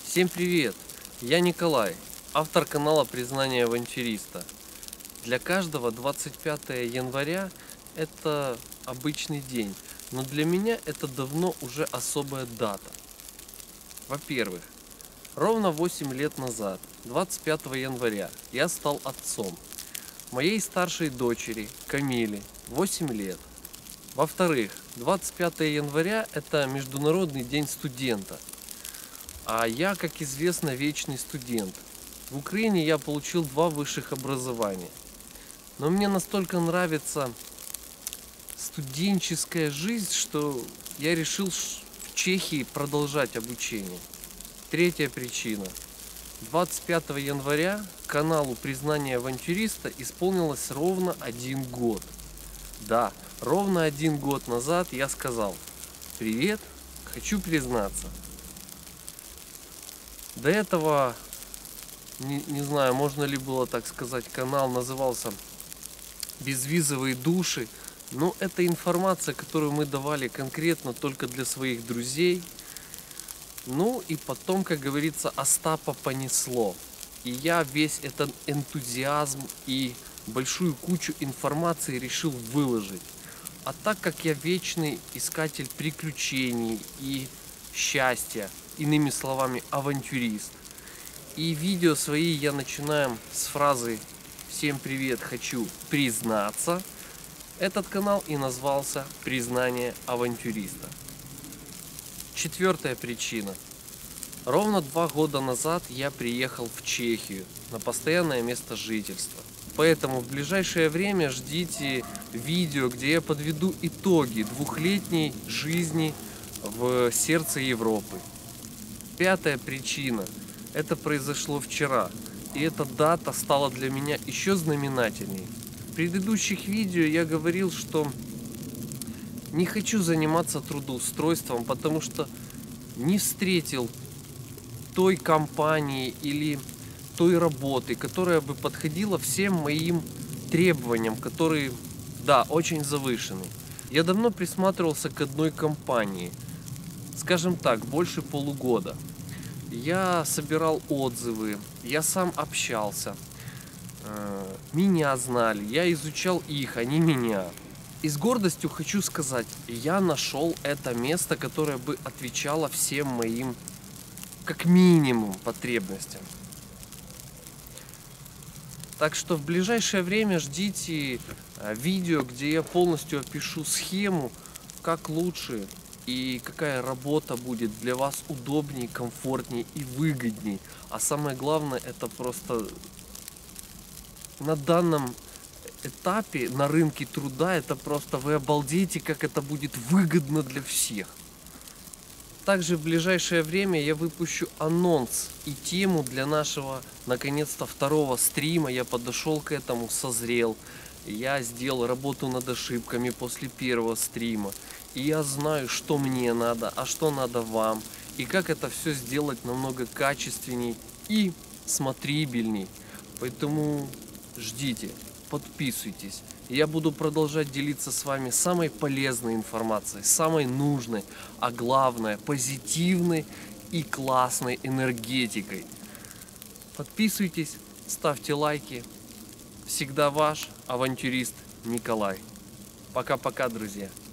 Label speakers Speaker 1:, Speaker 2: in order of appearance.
Speaker 1: Всем привет! Я Николай, автор канала Признание авантюриста. Для каждого 25 января это обычный день, но для меня это давно уже особая дата. Во-первых, ровно 8 лет назад, 25 января, я стал отцом. Моей старшей дочери Камиле 8 лет. Во-вторых, 25 января это Международный день студента. А я, как известно, вечный студент. В Украине я получил 2 высших образования. Но мне настолько нравится студенческая жизнь, что я решил в Чехии продолжать обучение. Третья причина. 25 января каналу Признание авантюриста исполнилось ровно 1 год. Да, ровно 1 год назад я сказал: привет, хочу признаться. До этого, не знаю, можно ли было так сказать, канал назывался «Безвизовые души», но это информация, которую мы давали конкретно только для своих друзей. Ну и потом, как говорится, Остапа понесло. И я весь этот энтузиазм и большую кучу информации решил выложить. А так как я вечный искатель приключений и счастья, иными словами, авантюрист, и видео свои я начинаю с фразы «Всем привет, хочу признаться», этот канал и назвался «Признание авантюриста». Четвертая причина. Ровно 2 года назад я приехал в Чехию на постоянное место жительства. Поэтому в ближайшее время ждите видео, где я подведу итоги 2-летней жизни в сердце Европы. Пятая причина. Это произошло вчера. И эта дата стала для меня еще знаменательней. В предыдущих видео я говорил, что не хочу заниматься трудоустройством, потому что не встретил той компании или той работы, которая бы подходила всем моим требованиям, которые, да, очень завышены. Я давно присматривался к одной компании, скажем так, больше полугода. Я собирал отзывы, я сам общался, меня знали, я изучал их, они меня. И с гордостью хочу сказать, я нашел это место, которое бы отвечало всем моим, как минимум, потребностям. Так что в ближайшее время ждите видео, где я полностью опишу схему, как лучше и какая работа будет для вас удобнее, комфортнее и выгодней. А самое главное, это просто на данном этапе на рынке труда, это просто вы обалдеете, как это будет выгодно для всех. Также в ближайшее время я выпущу анонс и тему для нашего, наконец-то, 2-го стрима. Я подошел к этому, созрел. Я сделал работу над ошибками после 1-го стрима. И я знаю, что мне надо, а что надо вам. И как это все сделать намного качественней и смотрибельней. Поэтому ждите, подписывайтесь. Я буду продолжать делиться с вами самой полезной информацией, самой нужной, а главное, позитивной и классной энергетикой. Подписывайтесь, ставьте лайки. Всегда ваш авантюрист Николай. Пока-пока, друзья.